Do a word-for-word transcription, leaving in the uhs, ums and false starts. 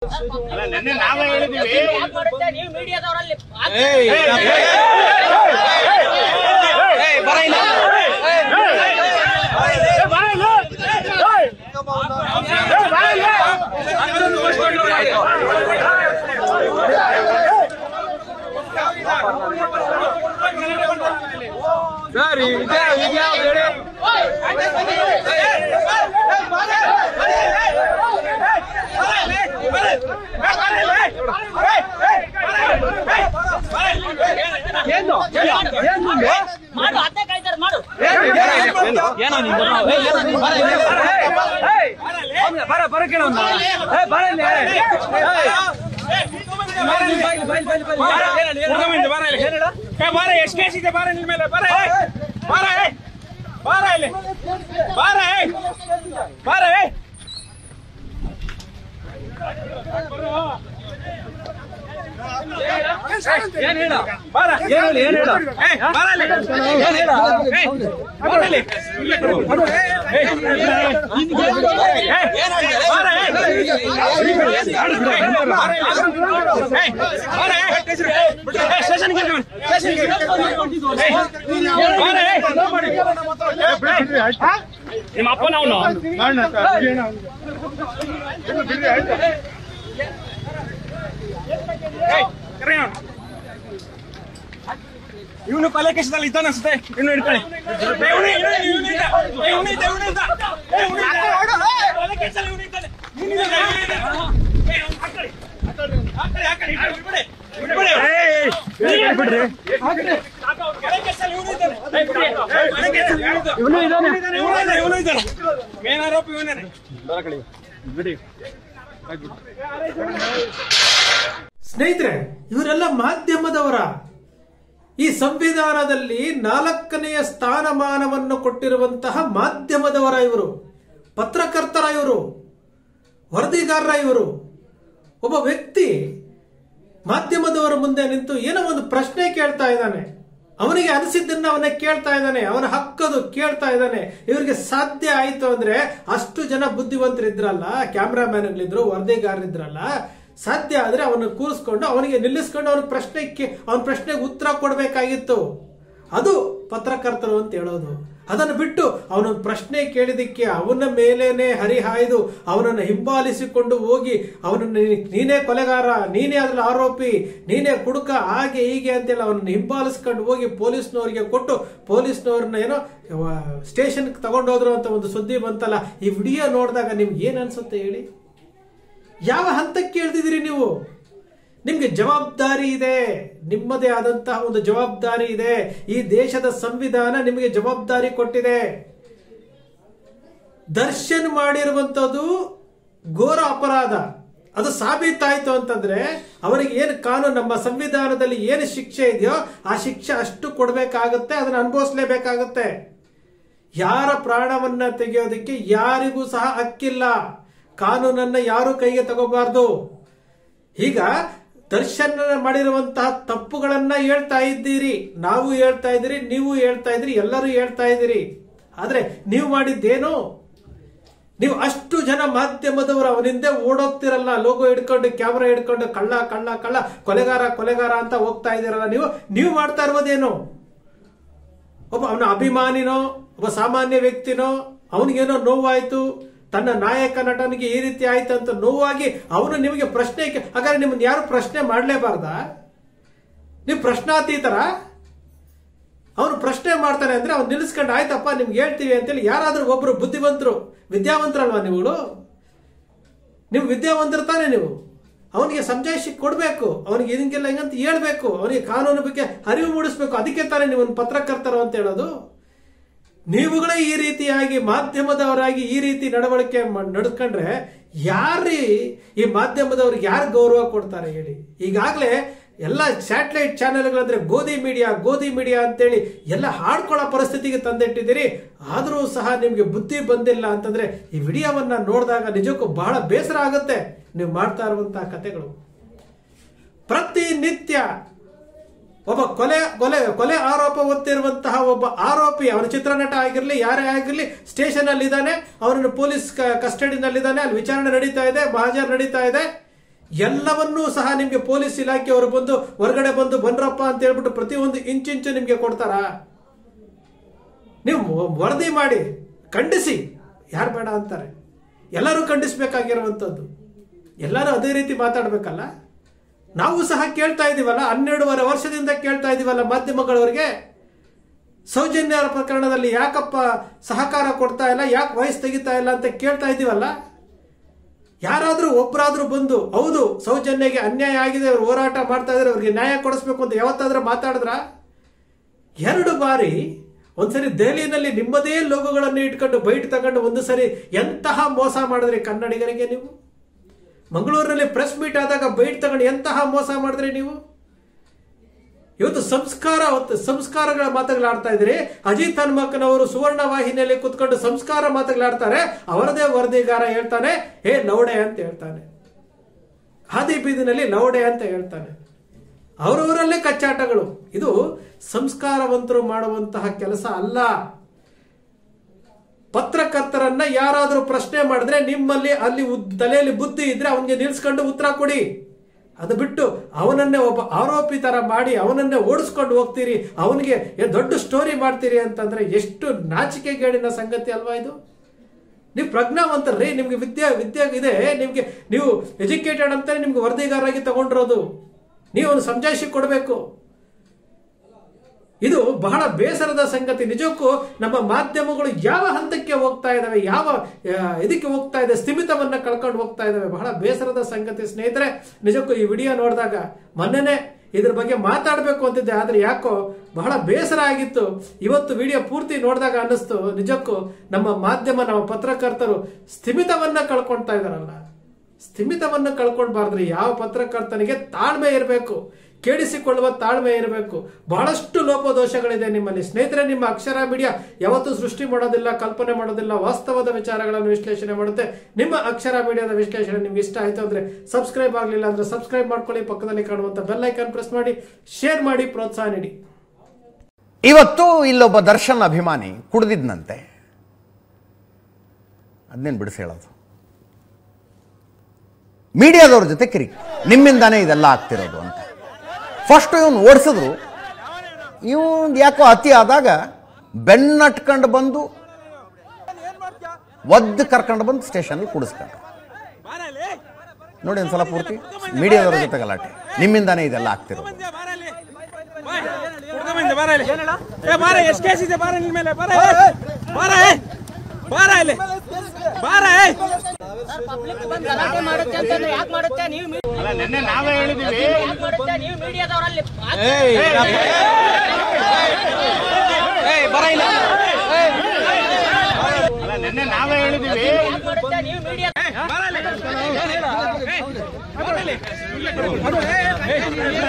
ನಾವೇ ಹೇಳಿದೀವಿ ನೀವು ಮೀಡಿಯಾದವರಲ್ಲಿ ಸರಿ ಮಾಡು ಅತ್ತೆ ಕಾಯ್ತಾರೆ ಮಾಡು ಬರ ಬರ ಕೇಳ ಬಾರ ಎಷ್ಟು ಕೇಸ್ ಇದೆ ಬಾರ ನಿನ್ ಮೇಲೆ ಬಾರ ಬಾರ ಬಾರ ಇಲ್ಲಿ ಬಾರ ಬಾರ ಏನ್ ಹೇಳ ಬಾರ ಏನ್ ಹೇಳಿ ಏನ್ ಹೇಳ ಬಾರ ಏನ್ ಹೇಳ ಬಾರಲ್ಲಿ ನಿಮ್ಮ ಅಪ್ಪನ ಅವನು ಇವನು ಕೊಲೆ ಕೇಸದಲ್ಲಿ ಇದ್ದಾನೆ ಅನ್ಸುತ್ತೆ ಇನ್ನು ಹಿಡ್ಕೊಳ್ಳಿ ಮೇನ್ ಆರೋಪಿ ಇವನೇ. ಸ್ನೇಹಿತರೆ, ಇವರೆಲ್ಲ ಮಾಧ್ಯಮದವರ ಈ ಸಂವಿಧಾನದಲ್ಲಿ ನಾಲ್ಕನೆಯ ಸ್ಥಾನಮಾನವನ್ನು ಕೊಟ್ಟಿರುವಂತಹ ಮಾಧ್ಯಮದವರ ಇವರು, ಪತ್ರಕರ್ತರ ಇವರು, ವರದಿಗಾರರ ಇವರು. ಒಬ್ಬ ವ್ಯಕ್ತಿ ಮಾಧ್ಯಮದವರ ಮುಂದೆ ನಿಂತು ಏನೋ ಒಂದು ಪ್ರಶ್ನೆ ಕೇಳ್ತಾ ಇದ್ದಾನೆ, ಅವನಿಗೆ ಅನಿಸಿದ್ದನ್ನ ಅವನೇ ಕೇಳ್ತಾ ಇದ್ದಾನೆ, ಅವನ ಹಕ್ಕದು ಕೇಳ್ತಾ ಇದ್ದಾನೆ. ಇವರಿಗೆ ಸಾಧ್ಯ ಆಯ್ತು ಅಂದ್ರೆ ಅಷ್ಟು ಜನ ಬುದ್ಧಿವಂತರಿದ್ರಲ್ಲ, ಕ್ಯಾಮ್ರಾಮ್ಯಾನ್ಗಳಿದ್ರು, ವರದಿಗಾರರಿದ್ರಲ್ಲ, ಸಾಧ್ಯ ಆದ್ರೆ ಅವನು ಕೂರಿಸ್ಕೊಂಡು ಅವನಿಗೆ ನಿಲ್ಲಿಸ್ಕೊಂಡು ಅವನ ಪ್ರಶ್ನೆಗೆ ಅವನ ಪ್ರಶ್ನೆಗೆ ಉತ್ತರ ಕೊಡಬೇಕಾಗಿತ್ತು. ಅದು ಪತ್ರಕರ್ತರು ಅಂತ ಹೇಳೋದು. ಅದನ್ನು ಬಿಟ್ಟು ಅವನೊಂದು ಪ್ರಶ್ನೆ ಕೇಳಿದಕ್ಕೆ ಅವನ ಮೇಲೇನೆ ಹರಿಹಾಯ್ದು ಅವನನ್ನು ಹಿಂಬಾಲಿಸಿಕೊಂಡು ಹೋಗಿ ಅವನನ್ನು ನೀನೇ ಕೊಲೆಗಾರ, ನೀನೇ ಅದ್ರಲ್ಲಿ ಆರೋಪಿ, ನೀನೇ ಕುಡುಕ, ಹಾಗೆ ಹೀಗೆ ಅಂತೇಳಿ ಅವನನ್ನು ಹಿಂಬಾಲಿಸ್ಕೊಂಡು ಹೋಗಿ ಪೊಲೀಸ್ನವರಿಗೆ ಕೊಟ್ಟು ಪೊಲೀಸ್ನವ್ರನ್ನ ಏನೋ ಸ್ಟೇಷನ್ಗೆ ತಗೊಂಡೋದ್ರು ಅಂತ ಒಂದು ಸುದ್ದಿ ಬಂತಲ್ಲ. ಈ ವಿಡಿಯೋ ನೋಡಿದಾಗ ನಿಮ್ಗೆ ಏನ್ ಅನ್ಸುತ್ತೆ ಹೇಳಿ? ಯಾವ ಹಂತಕ್ಕೆ ಹೇಳ್ತಿದ್ದೀರಿ ನೀವು? ನಿಮ್ಗೆ ಜವಾಬ್ದಾರಿ ಇದೆ, ನಿಮ್ಮದೇ ಆದಂತಹ ಒಂದು ಜವಾಬ್ದಾರಿ ಇದೆ. ಈ ದೇಶದ ಸಂವಿಧಾನ ನಿಮಗೆ ಜವಾಬ್ದಾರಿ ಕೊಟ್ಟಿದೆ. ದರ್ಶನ್ ಮಾಡಿರುವಂತದ್ದು ಘೋರ ಅಪರಾಧ, ಅದು ಸಾಬೀತಾಯ್ತು ಅಂತಂದ್ರೆ ಅವರಿಗೆ ಏನು ಕಾನೂನು, ನಮ್ಮ ಸಂವಿಧಾನದಲ್ಲಿ ಏನು ಶಿಕ್ಷೆ ಇದೆಯೋ ಆ ಶಿಕ್ಷೆ ಅಷ್ಟು ಕೊಡಬೇಕಾಗುತ್ತೆ, ಅದನ್ನ ಅನುಭವಿಸಲೇಬೇಕಾಗುತ್ತೆ. ಯಾರ ಪ್ರಾಣವನ್ನ ತೆಗೆಯೋದಕ್ಕೆ ಯಾರಿಗೂ ಸಹ ಹಕ್ಕಿಲ್ಲ. ಕಾನೂನನ್ನ ಯಾರು ಕೈಗೆ ತಗೋಬಾರ್ದು. ಈಗ ದರ್ಶನ್ ಮಾಡಿರುವಂತಹ ತಪ್ಪುಗಳನ್ನ ಹೇಳ್ತಾ ಇದ್ದೀರಿ, ನಾವು ಹೇಳ್ತಾ ಇದ್ದೀರಿ, ನೀವು ಹೇಳ್ತಾ ಇದ್ದೀರಿ, ಎಲ್ಲರೂ ಹೇಳ್ತಾ ಇದ್ದೀರಿ. ಆದ್ರೆ ನೀವು ಮಾಡಿದ್ದೇನು? ನೀವು ಅಷ್ಟು ಜನ ಮಾಧ್ಯಮದವರು ಅವನಿಂದ ಓಡೋಗ್ತಿರಲ್ಲ, ಲೋಗೋ ಹಿಡ್ಕೊಂಡು, ಕ್ಯಾಮ್ರಾ ಹಿಡ್ಕೊಂಡು, ಕಳ್ಳ ಕಳ್ಳ ಕಳ್ಳ, ಕೊಲೆಗಾರ ಕೊಲೆಗಾರ ಅಂತ ಹೋಗ್ತಾ ಇದ್ದೀರಲ್ಲ. ನೀವು ನೀವು ಮಾಡ್ತಾ ಇರೋದೇನು? ಒಬ್ಬ ಅವನ ಅಭಿಮಾನಿನೋ, ಒಬ್ಬ ಸಾಮಾನ್ಯ ವ್ಯಕ್ತಿನೋ, ಅವನಿಗೇನೋ ನೋವಾಯ್ತು, ತನ್ನ ನಾಯಕ ನಟನಿಗೆ ಈ ರೀತಿ ಆಯ್ತು ಅಂತ ನೋವಾಗಿ ಅವನು ನಿಮಗೆ ಪ್ರಶ್ನೆ, ಹಾಗಾದ್ರೆ ನಿಮ್ಮನ್ನ ಯಾರು ಪ್ರಶ್ನೆ ಮಾಡಲೇಬಾರ್ದ? ನೀವು ಪ್ರಶ್ನಾತೀತರ? ಅವನು ಪ್ರಶ್ನೆ ಮಾಡ್ತಾನೆ ಅಂದ್ರೆ ಅವ್ನು ನಿಲ್ಲಿಸ್ಕೊಂಡು ಆಯ್ತಪ್ಪ ನಿಮ್ಗೆ ಹೇಳ್ತೀವಿ ಅಂತೇಳಿ ಯಾರಾದ್ರೂ ಒಬ್ರು ಬುದ್ಧಿವಂತರು, ವಿದ್ಯಾವಂತರಲ್ವಾ ನೀವುಗಳು? ನೀವು ವಿದ್ಯಾವಂತರು ತಾನೆ ನೀವು. ಅವನಿಗೆ ಸಮಜಾಯಿಷಿ ಕೊಡ್ಬೇಕು, ಅವನಿಗೆ ಹಿಂಗೆಲ್ಲ ಹಿಂಗಂತ ಹೇಳ್ಬೇಕು, ಅವನಿಗೆ ಕಾನೂನು ಬಗ್ಗೆ ಅರಿವು ಮೂಡಿಸ್ಬೇಕು. ಅದಕ್ಕೆ ತಾನೇ ನೀವು ಪತ್ರಕರ್ತರು ಅಂತ ಹೇಳೋದು. ನೀವುಗಳೇ ಈ ರೀತಿಯಾಗಿ ಮಾಧ್ಯಮದವರಾಗಿ ಈ ರೀತಿ ನಡವಳಿಕೆ ನಡೆಸ್ಕೊಂಡ್ರೆ ಯಾರೀ ಈ ಮಾಧ್ಯಮದವ್ರಿಗೆ ಯಾರು ಗೌರವ ಕೊಡ್ತಾರೆ ಹೇಳಿ? ಈಗಾಗಲೇ ಎಲ್ಲ ಸ್ಯಾಟಲೈಟ್ ಚಾನೆಲ್ಗಳಂದ್ರೆ ಗೋಧಿ ಮೀಡಿಯಾ ಗೋಧಿ ಮೀಡಿಯಾ ಅಂತೇಳಿ ಎಲ್ಲ ಹಾಡ್ಕೊಳ್ಳೋ ಪರಿಸ್ಥಿತಿಗೆ ತಂದಿಟ್ಟಿದ್ದೀರಿ. ಆದರೂ ಸಹ ನಿಮ್ಗೆ ಬುದ್ಧಿ ಬಂದಿಲ್ಲ ಅಂತಂದ್ರೆ ಈ ವಿಡಿಯೋವನ್ನ ನೋಡಿದಾಗ ನಿಜಕ್ಕೂ ಬಹಳ ಬೇಸರ ಆಗುತ್ತೆ. ನೀವು ಮಾಡ್ತಾ ಇರುವಂತಹ ಕಥೆಗಳು ಪ್ರತಿನಿತ್ಯ ಒಬ್ಬ ಕೊಲೆ ಕೊಲೆ ಕೊಲೆ ಆರೋಪ ಹೊತ್ತಿರುವಂತಹ ಒಬ್ಬ ಆರೋಪಿ, ಅವನ ಚಿತ್ರನಟ ಆಗಿರ್ಲಿ, ಯಾರೇ ಆಗಿರ್ಲಿ, ಸ್ಟೇಷನ್ ಅಲ್ಲಿ ಇದ್ದಾನೆ, ಅವನನ್ನು ಪೊಲೀಸ್ ಕಸ್ಟಡಿನಲ್ಲಿದ್ದಾನೆ, ಅಲ್ಲಿ ವಿಚಾರಣೆ ನಡೀತಾ ಇದೆ, ಮಹಾಜರ್ ನಡೀತಾ ಇದೆ. ಎಲ್ಲವನ್ನೂ ಸಹ ನಿಮ್ಗೆ ಪೊಲೀಸ್ ಇಲಾಖೆಯವರು ಬಂದು ಹೊರಗಡೆ ಬಂದು ಬನ್ರಪ್ಪ ಅಂತ ಹೇಳ್ಬಿಟ್ಟು ಪ್ರತಿಯೊಂದು ಇಂಚಿಂಚು ನಿಮ್ಗೆ ಕೊಡ್ತಾರಾ? ನೀವು ವರದಿ ಮಾಡಿ ಖಂಡಿಸಿ, ಯಾರು ಬೇಡ ಅಂತಾರೆ? ಎಲ್ಲರೂ ಖಂಡಿಸ್ಬೇಕಾಗಿರುವಂಥದ್ದು, ಎಲ್ಲರೂ ಅದೇ ರೀತಿ ಮಾತಾಡ್ಬೇಕಲ್ಲ. ನಾವು ಸಹ ಕೇಳ್ತಾ ಇದೀವಲ್ಲ, ಹನ್ನೆರಡೂವರೆ ವರ್ಷದಿಂದ ಕೇಳ್ತಾ ಇದೀವಲ್ಲ ಮಾಧ್ಯಮಗಳವರಿಗೆ, ಸೌಜನ್ಯ ಪ್ರಕರಣದಲ್ಲಿ ಯಾಕಪ್ಪ ಸಹಕಾರ ಕೊಡ್ತಾ ಇಲ್ಲ, ಯಾಕೆ ವಾಯ್ಸ್ ತೆಗಿತಾ ಇಲ್ಲ ಅಂತ ಕೇಳ್ತಾ ಇದೀವಲ್ಲ. ಯಾರಾದ್ರೂ ಒಬ್ಬರಾದ್ರೂ ಬಂದು ಹೌದು ಸೌಜನ್ಯಗೆ ಅನ್ಯಾಯ ಆಗಿದೆ, ಅವ್ರು ಹೋರಾಟ ಮಾಡ್ತಾ ಇದ್ರೆ ಅವ್ರಿಗೆ ನ್ಯಾಯ ಕೊಡಿಸ್ಬೇಕು ಅಂತ ಯಾವತ್ತಾದ್ರೂ ಮಾತಾಡಿದ್ರ? ಎರಡು ಬಾರಿ ಒಂದ್ಸರಿ ದೆಹಲಿನಲ್ಲಿ ನಿಮ್ಮದೇ ಲೋಗೋಗಳನ್ನು ಇಟ್ಕೊಂಡು ಬೈಟ್ ತಗೊಂಡು ಒಂದು ಸರಿ ಎಂತಹ ಮೋಸ ಮಾಡಿದ್ರಿ ಕನ್ನಡಿಗರಿಗೆ ನೀವು. ಮಂಗಳೂರಿನಲ್ಲಿ ಪ್ರೆಸ್ ಮೀಟ್ ಆದಾಗ ಬೈಟ್ ತಗೊಂಡು ಎಂತಹ ಮೋಸ ಮಾಡಿದ್ರಿ ನೀವು. ಇವತ್ತು ಸಂಸ್ಕಾರ ಸಂಸ್ಕಾರಗಳ ಮಾತುಗಳಾಡ್ತಾ ಇದ್ರಿ. ಅಜಿತ್ ಹನುಮಕ್ಕನವರು ಸುವರ್ಣ ವಾಹಿನಿಯಲ್ಲಿ ಕುತ್ಕೊಂಡು ಸಂಸ್ಕಾರ ಮಾತುಗಳಾಡ್ತಾರೆ. ಅವರದೇ ವರದಿಗಾರ ಹೇಳ್ತಾನೆ ಹೇ ಲೌಡೆ ಅಂತ ಹೇಳ್ತಾನೆ, ಹಾದಿ ಬೀದಿನಲ್ಲಿ ಲೌಡೆ ಅಂತ ಹೇಳ್ತಾನೆ. ಅವರವರಲ್ಲೇ ಕಚ್ಚಾಟಗಳು. ಇದು ಸಂಸ್ಕಾರವಂತರು ಮಾಡುವಂತಹ ಕೆಲಸ ಅಲ್ಲ. ಪತ್ರಕರ್ತರನ್ನ ಯಾರಾದರೂ ಪ್ರಶ್ನೆ ಮಾಡಿದ್ರೆ ನಿಮ್ಮಲ್ಲಿ ಅಲ್ಲಿ ತಲೆಯಲ್ಲಿ ಬುದ್ಧಿ ಇದ್ರೆ ಅವನಿಗೆ ನಿಲ್ಸ್ಕೊಂಡು ಉತ್ತರ ಕೊಡಿ. ಅದು ಬಿಟ್ಟು ಅವನನ್ನೇ ಒಬ್ಬ ಆರೋಪಿ ತರ ಮಾಡಿ ಅವನನ್ನೇ ಓಡಿಸ್ಕೊಂಡು ಹೋಗ್ತೀರಿ, ಅವನಿಗೆ ದೊಡ್ಡ ಸ್ಟೋರಿ ಮಾಡ್ತೀರಿ ಅಂತಂದ್ರೆ ಎಷ್ಟು ನಾಚಿಕೆಗೇಡಿನ ಸಂಗತಿ ಅಲ್ವಾ ಇದು? ನೀವು ಪ್ರಜ್ಞಾವಂತರ್ರಿ, ನಿಮ್ಗೆ ವಿದ್ಯೆ ವಿದ್ಯೆ ಇದೆ, ನಿಮ್ಗೆ ನೀವು ಎಜುಕೇಟೆಡ್ ಅಂತಾನೆ ನಿಮ್ಗೆ ವರದಿಗಾರರಾಗಿ ತಗೊಂಡಿರೋದು. ನೀವು ಅವನು ಸಮಜಾಯಿಷಿ ಕೊಡಬೇಕು. ಇದು ಬಹಳ ಬೇಸರದ ಸಂಗತಿ. ನಿಜಕ್ಕೂ ನಮ್ಮ ಮಾಧ್ಯಮಗಳು ಯಾವ ಹಂತಕ್ಕೆ ಹೋಗ್ತಾ ಇದಾವೆ, ಯಾವ ಇದಕ್ಕೆ ಹೋಗ್ತಾ ಇದೆ, ಸ್ಥಿಮಿತವನ್ನ ಕಳ್ಕೊಂಡು ಹೋಗ್ತಾ ಇದಾವೆ. ಬಹಳ ಬೇಸರದ ಸಂಗತಿ ಸ್ನೇಹಿತರೆ. ನಿಜಕ್ಕೂ ಈ ವಿಡಿಯೋ ನೋಡಿದಾಗ ಮೊನ್ನೆನೆ ಇದ್ರ ಬಗ್ಗೆ ಮಾತಾಡಬೇಕು ಅಂತಿದ್ದೆ, ಆದ್ರೆ ಯಾಕೋ ಬಹಳ ಬೇಸರ ಆಗಿತ್ತು. ಇವತ್ತು ವಿಡಿಯೋ ಪೂರ್ತಿ ನೋಡಿದಾಗ ಅನ್ನಿಸ್ತು ನಿಜಕ್ಕೂ ನಮ್ಮ ಮಾಧ್ಯಮ, ನಮ್ಮ ಪತ್ರಕರ್ತರು ಸ್ಥಿಮಿತವನ್ನ ಕಳ್ಕೊಳ್ತಾ ಇದಾರಲ್ಲ. ಸ್ಥಿಮಿತವನ್ನ ಕಳ್ಕೊಂಡ್ಬಾರ್ದ್ರಿ. ಯಾವ ಪತ್ರಕರ್ತನಿಗೆ ತಾಳ್ಮೆ ಇರಬೇಕು, ಕೇಳಿಸಿಕೊಳ್ಳುವ ತಾಳ್ಮೆ ಇರಬೇಕು. ಬಹಳಷ್ಟು ಲೋಪದೋಷಗಳಿದೆ ನಿಮ್ಮಲ್ಲಿ ಸ್ನೇಹಿತರೆ. ನಿಮ್ಮ ಅಕ್ಷರ ಮೀಡಿಯಾ ಯಾವತ್ತೂ ಸೃಷ್ಟಿ ಮಾಡೋದಿಲ್ಲ, ಕಲ್ಪನೆ ಮಾಡೋದಿಲ್ಲ, ವಾಸ್ತವದ ವಿಚಾರಗಳನ್ನು ವಿಶ್ಲೇಷಣೆ ಮಾಡುತ್ತೆ. ನಿಮ್ಮ ಅಕ್ಷರ ಮೀಡಿಯಾದ ವಿಶ್ಲೇಷಣೆ ನಿಮ್ಗೆ ಇಷ್ಟ ಆಯ್ತು ಅಂದ್ರೆ ಸಬ್ಸ್ಕ್ರೈಬ್ ಆಗಲಿಲ್ಲ ಅಂದ್ರೆ ಸಬ್ಸ್ಕ್ರೈಬ್ ಮಾಡ್ಕೊಳ್ಳಿ, ಪಕ್ಕದಲ್ಲಿ ಕಾಣುವಂತ ಬೆಲ್ ಐಕಾನ್ ಪ್ರೆಸ್ ಮಾಡಿ, ಶೇರ್ ಮಾಡಿ, ಪ್ರೋತ್ಸಾಹ ನೀಡಿ. ಇವತ್ತು ಇಲ್ಲೊಬ್ಬ ದರ್ಶನ್ ಅಭಿಮಾನಿ ಕುಡಿದಿದ್ನಂತೆ. ಅದನ್ನೇನು ಬಿಡಿಸಿ ಹೇಳೋದು. ಮೀಡಿಯಾದವ್ರ ಜೊತೆ ಕಿರಿ, ನಿಮ್ಮಿಂದಾನೇ ಇದೆಲ್ಲ ಆಗ್ತಿರೋದು ಅಂತ. ಫಸ್ಟ್ ಇವನು ಓಡಿಸಿದ್ರು, ಇವನ್ ಯಾಕೋ ಅತಿ ಆದಾಗ ಬೆನ್ನಟ್ಕೊಂಡು ಬಂದು ಒದ್ದು ಕರ್ಕೊಂಡು ಬಂದು ಸ್ಟೇಷನ್ಗೆ ಕೂಡಿಸ್ಕೊಂಡು ನೋಡಿ ಒಂದ್ಸಲ ಪೂರ್ತಿ ಮೀಡಿಯಾದವ್ರ ಜೊತೆ ಗಲಾಟೆ. ನಿಮ್ಮಿಂದಾನೇ ಇದೆಲ್ಲ ಆಗ್ತಿರೋದು. ಗಲಾಟೆ ಮಾಡುತ್ತೆ ಅಂತಂದ್ರೆ ಯಾಕೆ ಮಾಡುತ್ತೆ? ನೀವು ನಿನ್ನೆ ನಾವೇ ಹೇಳಿದೀವಿ, ಯಾಕೆ ಮಾಡುತ್ತೆ? ನೀವು ಮೀಡಿಯಾದವರಲ್ಲಿ ನಿನ್ನೆ ನಾವೇ ಹೇಳಿದೀವಿ, ಯಾಕೆ ಮಾಡುತ್ತೆ? ನೀವು ಮೀಡಿಯಾ